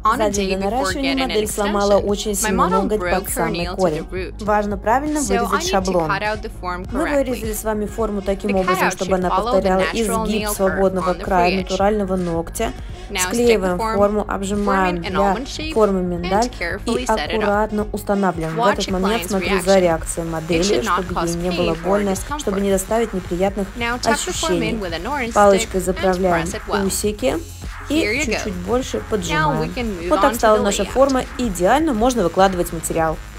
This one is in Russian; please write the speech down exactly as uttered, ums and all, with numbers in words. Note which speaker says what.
Speaker 1: За день до наращивания модель сломала очень сильно ноготь под самый корень. Важно правильно вырезать шаблон. Мы вырезали с вами форму таким образом, чтобы она повторяла изгиб свободного края натурального ногтя. Склеиваем форму, обжимаем для формы миндаль и аккуратно устанавливаем. В этот момент смотрю за реакцией модели, чтобы ей не было больно, чтобы не доставить неприятных ощущений. Палочкой заправляем усики и чуть-чуть больше поджимаем. Вот так стала наша форма, идеально можно выкладывать материал.